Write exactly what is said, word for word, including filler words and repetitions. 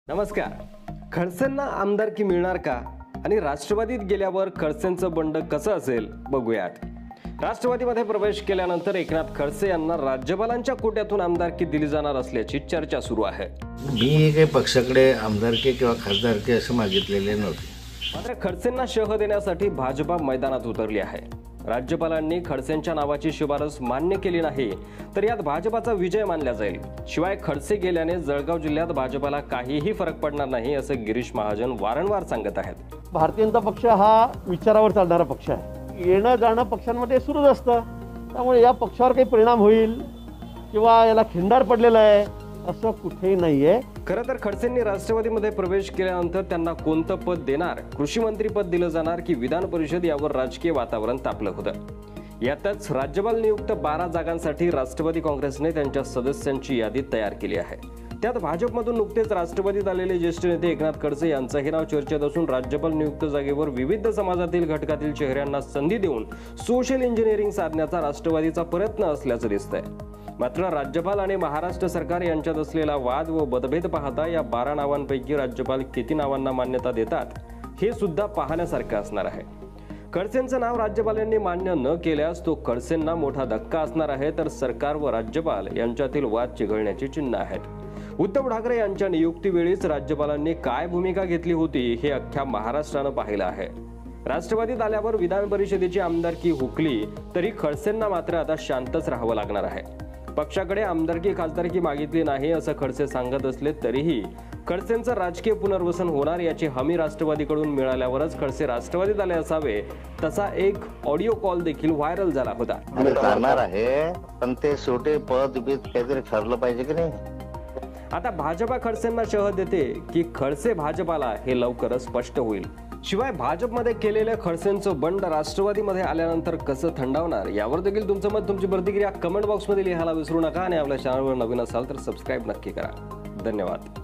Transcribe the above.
नमस्कार. खडसेंना आमदारकी मिळणार का आणि राष्ट्रवादीत गेल्यावर खडसेंचं बंड कसं असेल बघूयात. राष्ट्रवादीमध्ये प्रवेश केल्यानंतर एकनाथ खडसे यांना राज्यपालांच्या कोट्यातून आमदारकी दिली जाणार असल्याची चर्चा सुरू आहे. मी काही पक्षाकडे आमदारकी किंवा खासदारकी असं मागितलेले नव्हते. मात्र खडसेंना शह देण्यासाठी भाजपा मैदानात उतरली आहे. राज्यपालांनी खडसेंच्या नावाची शिफारस मान्य केली नाही तर यात भाजपाचा विजय मानला जाईल. शिवाय खडसे गेल्याने जळगाव जिल्ह्यात भाजपाला काहीही फरक पडणार नाही असं गिरीश महाजन वारंवार सांगत आहेत. भारतीय जनता पक्ष हा विचारावर चालणारा पक्ष आहे. येणं जाणं पक्षांमध्ये सुरूच असतं. त्यामुळे या पक्षावर काही परिणाम होईल किंवा याला खिंडार पडलेला आहे असं कुठेही नाहीये. खरं तर खडसेंनी राष्ट्रवादीमध्ये प्रवेश केल्यानंतर त्यांना कोणतं पद देणार, कृषी मंत्री पद दिलं जाणार की विधान परिषद यावर राजकीय वातावरण तापलं होतं. यातच राज्यपाल नियुक्त बारा जागांसाठी राष्ट्रवादी काँग्रेसने त्यांच्या सदस्यांची यादी तयार केली आहे. त्यात भाजपमधून नुकतेच राष्ट्रवादीत आलेले ज्येष्ठ नेते एकनाथ खडसे यांचंही नाव चर्चेत असून राज्यपाल नियुक्त जागेवर विविध समाजातील घटकातील चेहऱ्यांना संधी देऊन सोशल इंजिनिअरिंग साधण्याचा राष्ट्रवादीचा प्रयत्न असल्याचं दिसतंय. मात्र राज्यपाल आणि महाराष्ट्र सरकार यांच्यात असलेला वाद व मतभेद पाहता या बारा नावांपैकी राज्यपाल किती नावांना मान्यता देतात हे सुद्धा पाहण्यासारखं असणार आहे. खडसेंचं नाव राज्यपालांनी मान्य न केल्यास तो खडसेंना मोठा धक्का असणार आहे, तर सरकार व राज्यपाल यांच्यातील वाद चिघळण्याची चिन्ह आहेत. उद्धव ठाकरे यांच्या नियुक्तीवेळीच राज्यपालांनी काय भूमिका घेतली होती हे अख्ख्या महाराष्ट्रानं पाहिलं आहे. राष्ट्रवादीत आल्यावर विधान परिषदेची आमदारकी हुकली तरी खडसेंना मात्र आता शांतच राहावं लागणार आहे. पक्षाकडे आमदारकी खासदारकी मागितली नाही असं खडसे सांगत असले तरीही खडसेंचं राजकीय पुनर्वसन होणार याची हमी राष्ट्रवादीकडून मिळाल्यावरच खडसे राष्ट्रवादीत आले असावे तसा एक ऑडिओ कॉल देखील व्हायरल झाला होता. करणार आहे पण ते शेवटी पद बीत काहीतरी ठरलं पाहिजे की नाही. आता भाजपा खडसेंना शह देते की खडसे भाजपाला हे लवकरच स्पष्ट होईल. शिवाय भाजपमध्ये केलेल्या खडसेंचं बंड राष्ट्रवादीमध्ये आल्यानंतर कसं थंडावणार यावर देखील तुमचं मत, तुमची प्रतिक्रिया कमेंट बॉक्समध्ये लिहायला विसरू नका आणि आपल्या चॅनलवर नवीन असाल तर सबस्क्राईब नक्की करा. धन्यवाद.